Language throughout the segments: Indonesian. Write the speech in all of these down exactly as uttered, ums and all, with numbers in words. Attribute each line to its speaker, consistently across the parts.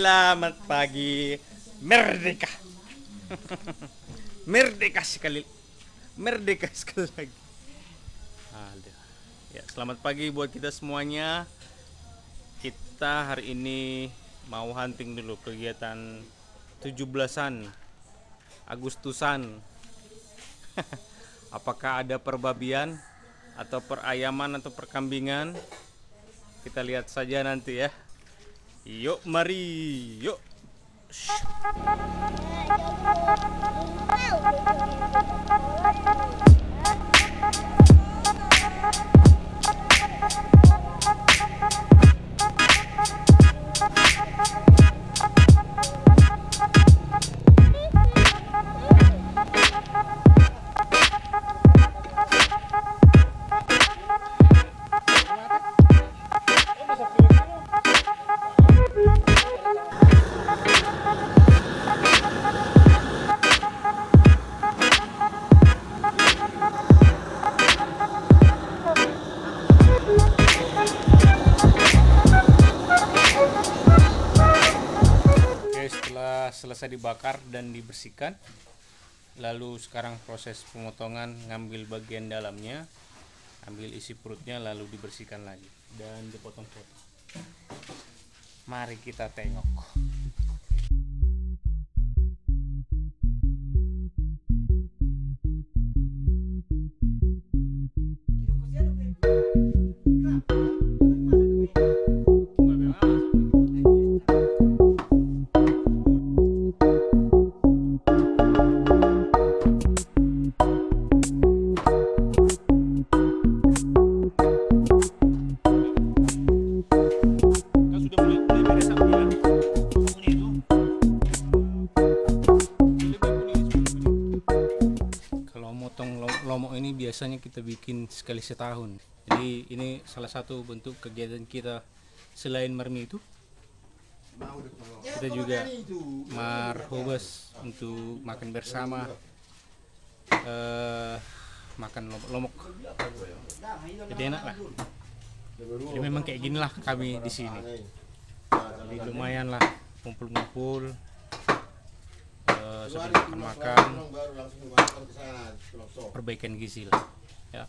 Speaker 1: Selamat pagi, merdeka. Merdeka sekali, merdeka sekali lagi. Aduh. Ya, selamat pagi buat kita semuanya. Kita hari ini mau hunting dulu, kegiatan tujuh belasan Agustusan. Apakah ada perbabian atau perayaman atau perkambingan? Kita lihat saja nanti ya. Yuk, mari, yuk. Setelah selesai dibakar dan dibersihkan, lalu sekarang proses pemotongan, ngambil bagian dalamnya, ambil isi perutnya, lalu dibersihkan lagi dan dipotong-potong. Mari kita tengok. Lomo ini biasanya kita bikin sekali setahun. Jadi ini salah satu bentuk kegiatan kita selain mermi itu. Kita juga marhobas untuk makan bersama, uh, makan lomok. Jadi enak lah. Jadi memang kayak gini lah kami di sini. Jadi lumayan lah kumpul-kumpul. Uh, sudah makan-makan, perbaikan gizi lah ya.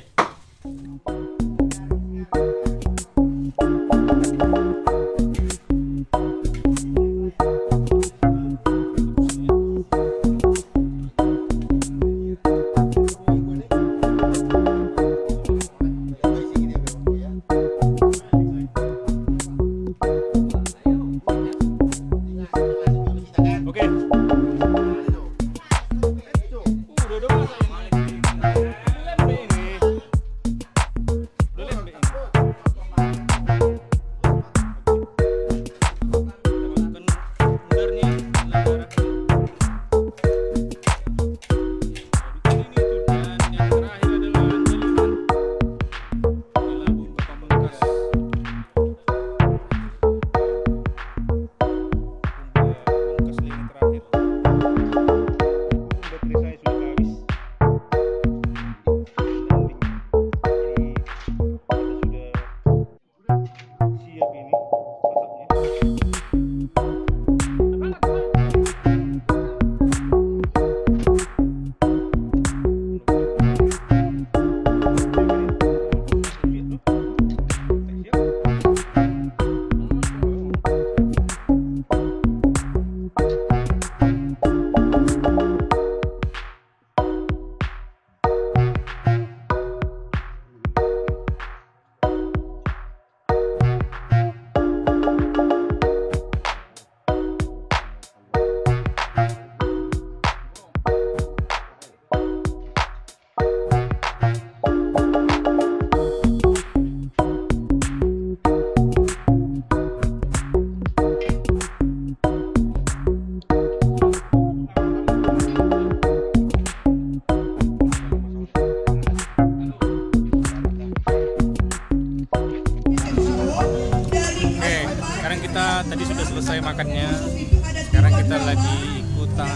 Speaker 1: Tadi sudah selesai makannya. Sekarang kita lagi ikutan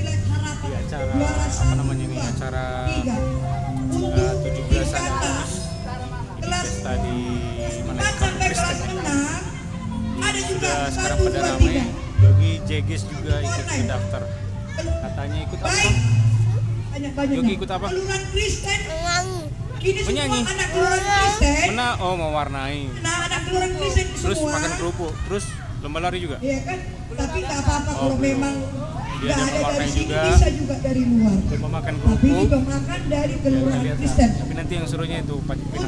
Speaker 1: di acara apa namanya ini acara uh, tujuh belasan Agustus. Ini pesta di mana, di Kampung Kristen ya. Di sudah sekarang pada ramai. Yogi Jegis juga ikut mendaftar. Katanya ikut apa? Yogi ikut apa? Menyanyi. Mana? Oh, mewarnai. Terus makan kerupuk. Terus lomba lari juga.
Speaker 2: Iya kan? Tapi tak apa-apa
Speaker 1: Oh,
Speaker 2: kalau
Speaker 1: belum.
Speaker 2: memang
Speaker 1: Dia
Speaker 2: nggak
Speaker 1: ada
Speaker 2: ada dari
Speaker 1: mewarnai
Speaker 2: sini
Speaker 1: juga.
Speaker 2: bisa juga dari luar.
Speaker 1: Lomba makan
Speaker 2: Tapi
Speaker 1: kerupuk.
Speaker 2: juga makan dari
Speaker 1: Ya, kita
Speaker 2: kelurahan
Speaker 1: lihat lah.
Speaker 2: Kristen.
Speaker 1: Tapi nanti yang serunya itu Panji Pinang.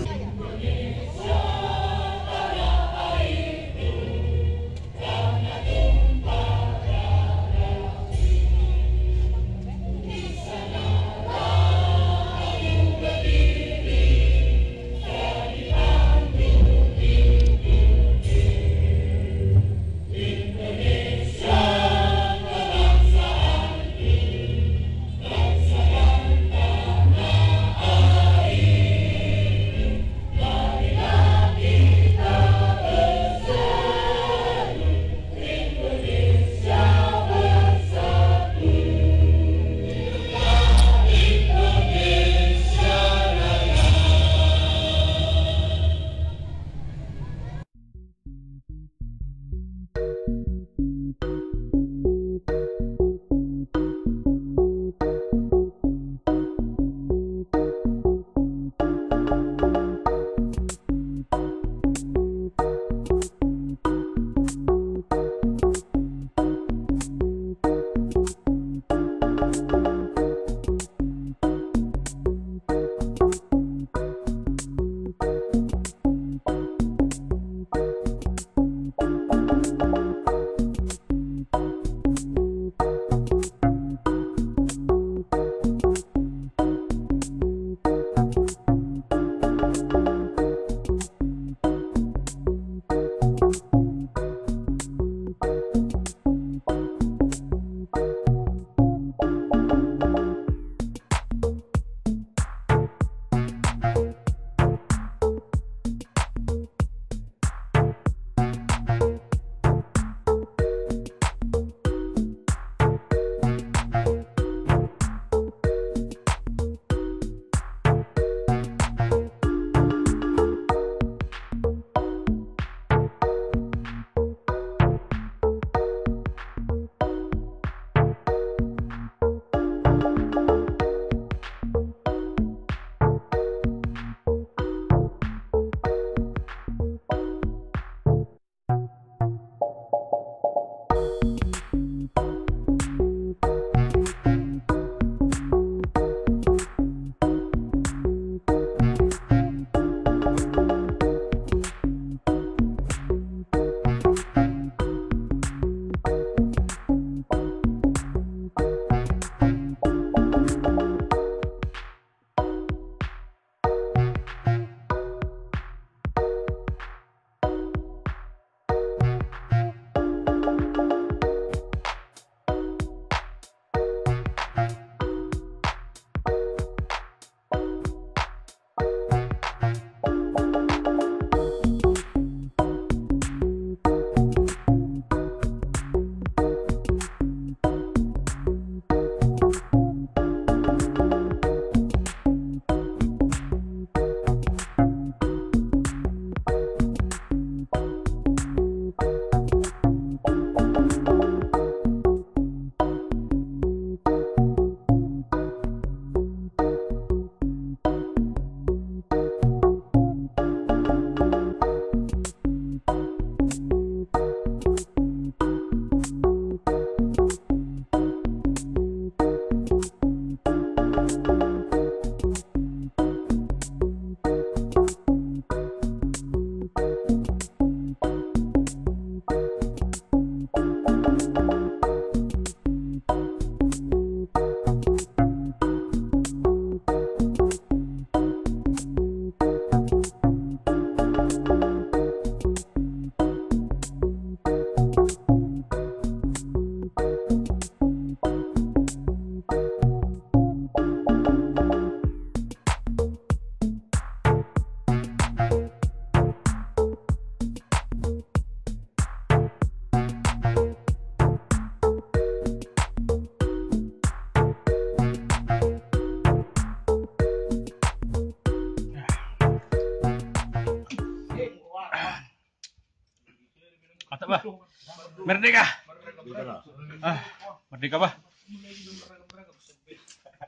Speaker 3: Apa? Merdeka. Ah, merdeka apa?